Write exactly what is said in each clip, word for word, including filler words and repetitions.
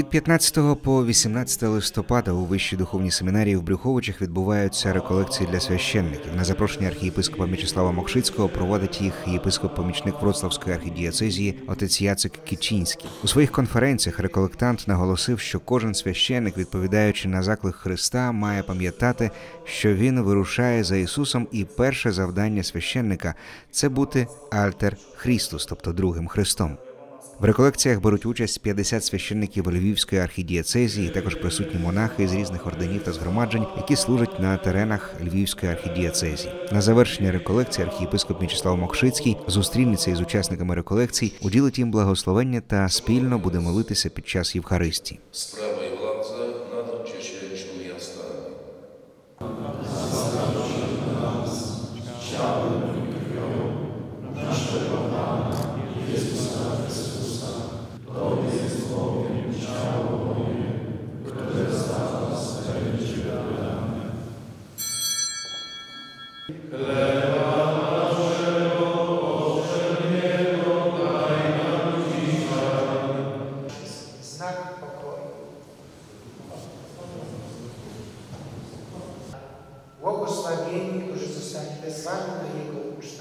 Від п'ятнадцятого по вісімнадцяте листопада у Вищій духовній семінарії в Брюховичах відбуваються реколекції для священників. На запрошення архієпископа Мічеслава Мокшицького проводить їх єпископ-помічник Вроцлавської архідієцезії отець Яцик Кічинський. У своїх конференціях реколектант наголосив, що кожен священник, відповідаючи на заклик Христа, має пам'ятати, що він вирушає за Ісусом, і перше завдання священника – це бути альтер Христус, тобто другим Христом. В реколекціях беруть участь п'ятдесят священників Львівської архідієцезії, також присутні монахи з різних орденів та згромаджень, які служать на теренах Львівської архідієцезії. На завершення реколекції архієпископ Мічеслав Мокшицький зустрінеться із учасниками реколекцій, уділить їм благословення та спільно буде молитися під час Євхаристії. Znak pokoju. Błogosławieni, którzy zostali wezwani na Jego ucztę.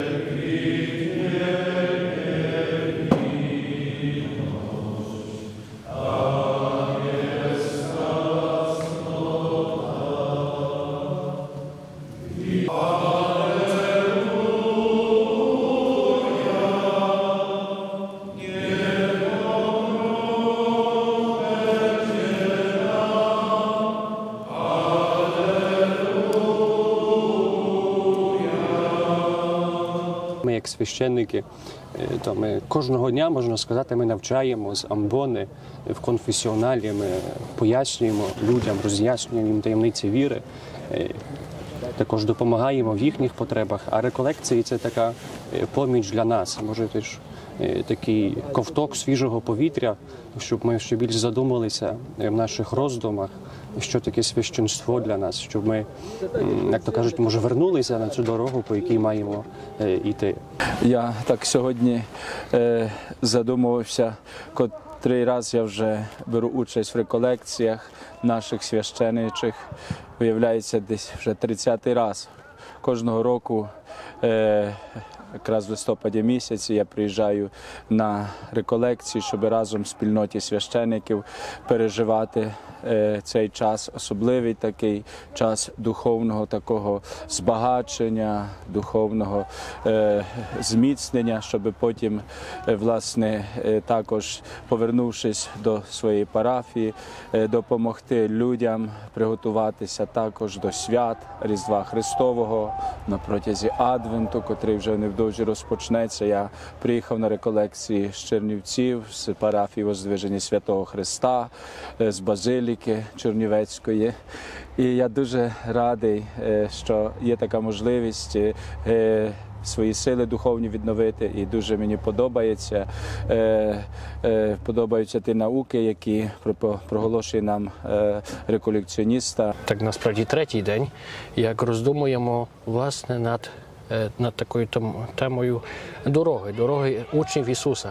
Ми, як священники, то ми кожного дня, можна сказати, ми навчаємо з амбони, в конфесіоналі, ми пояснюємо людям, роз'яснюємо їм таємниці віри, також допомагаємо в їхніх потребах, а реколекції – це така поміч для нас, може теж такий ковток свіжого повітря, щоб ми ще більш задумалися в наших роздумах, що таке священство для нас, щоб ми, як то кажуть, може вернулися на цю дорогу, по якій маємо йти. Я так сьогодні е, задумувався, котрий раз я вже беру участь в реколекціях наших священичих, виявляється, десь вже тридцятий раз. Кожного року, е, якраз в листопаді місяці, я приїжджаю на реколекції, щоб разом в спільноті священиків переживати е, цей час, особливий такий час духовного такого збагачення, духовного е, зміцнення, щоб потім, е, власне, е, також, повернувшись до своєї парафії, е, допомогти людям приготуватися також до свят Різдва Христового на протязі Адвенту, котрий вже невдовзі розпочнеться. Я приїхав на реколекції з Чернівців, з парафії Воздвиження Святого Христа, з Базиліки Чернівецької. І я дуже радий, що є така можливість свої сили духовні відновити, і дуже мені подобається, е, е, подобаються ті науки, які проголошує нам е, реколекціоніста. Так насправді третій день, як роздумуємо, власне, над, над такою темою дороги, дороги учнів Ісуса.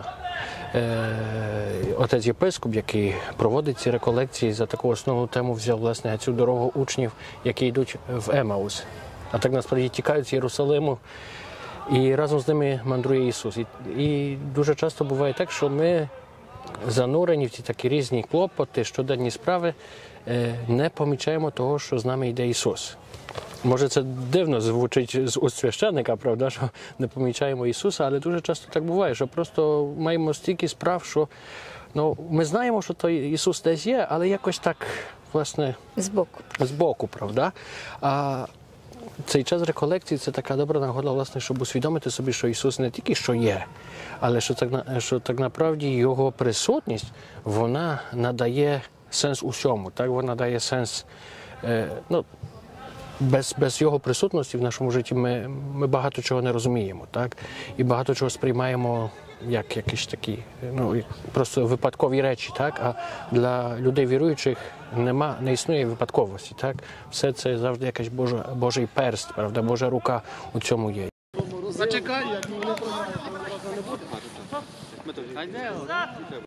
Отець єпископ, який проводить ці реколекції, за таку основну тему взяв, власне, цю дорогу учнів, які йдуть в Емаус. А так насправді тікають з Єрусалиму, і разом з ними мандрує Ісус. І, і дуже часто буває так, що ми занурені в ті такі різні клопоти, щоденні справи, не помічаємо того, що з нами йде Ісус. Може, це дивно звучить з уст священника, правда, що не помічаємо Ісуса, але дуже часто так буває, що просто маємо стільки справ, що ну, ми знаємо, що той Ісус десь є, але якось так, власне, збоку, збоку, правда. А цей час реколекції – це така добра нагода, власне, щоб усвідомити собі, що Ісус не тільки що є, але що так, що так направді Його присутність, вона надає сенс усьому, так? Вона дає сенс, е, ну, без, без Його присутності в нашому житті ми, ми багато чого не розуміємо, так? І багато чого сприймаємо як якісь такі, ну, просто випадкові речі, так? А для людей віруючих нема, не існує випадковості, так? Все це завжди якась Божа, Божий перст, правда, Божа рука у цьому є. Зачекай, як не буде. Давай!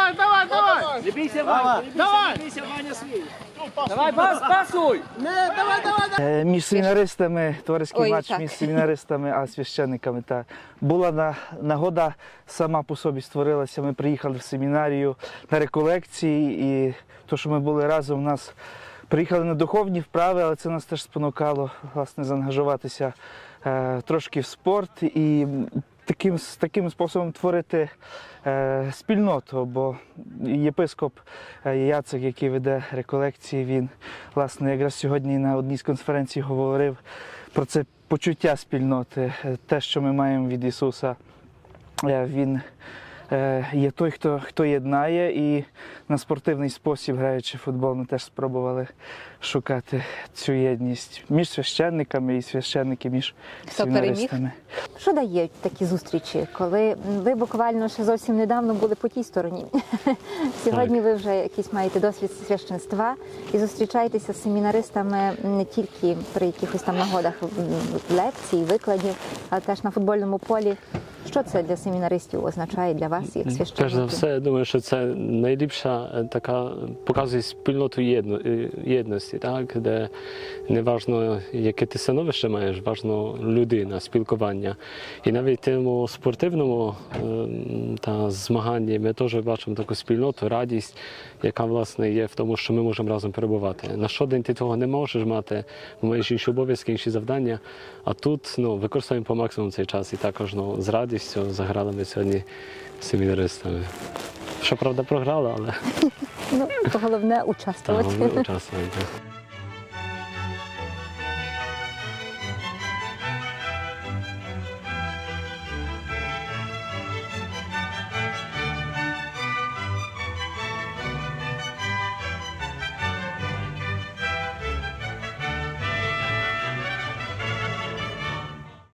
Е, Між семінаристами, товариський Ой, матч так. між семінаристами, а священниками. Та була на, нагода сама по собі створилася. Ми приїхали в семінарію на реколекції, і то, що ми були разом, нас приїхали на духовні вправи, але це нас теж спонукало, власне, заангажуватися е, трошки в спорт і таким, таким способом творити е, спільноту, бо єпископ е, Яцек, який веде реколекції, він, власне, якраз сьогодні на одній з конференцій говорив про це почуття спільноти, е, те, що ми маємо від Ісуса. Е, він е, є той, хто, хто єднає, і на спортивний спосіб, граючи в футбол, ми теж спробували шукати цю єдність між священниками і священники між Хто переміг? семінаристами. Що дають такі зустрічі, коли ви буквально ще зовсім недавно були по тій стороні? Сьогодні ви вже якийсь маєте досвід священства і зустрічаєтеся з семінаристами не тільки при якихось там нагодах лекцій, викладів, але теж на футбольному полі. Що це для семінаристів означає для вас, як священників? Перш за все, я думаю, що це найліпша е, така показує спільноту єдно, е, єдності, так? Де не важно, яке ти становище маєш, важно людина, спілкування. І навіть в тому спортивному е, та змаганні ми теж бачимо таку спільноту, радість, яка, власне, є в тому, що ми можемо разом перебувати. На щодень ти того не можеш мати, бо маєш інші обов'язки, інші завдання, а тут ну, використовуємо по максимуму цей час і також ну, з радістю заграли ми сьогодні з семінаристами. Щоправда, програли, але Ну, то головне так, участвувати. ми участвуємо.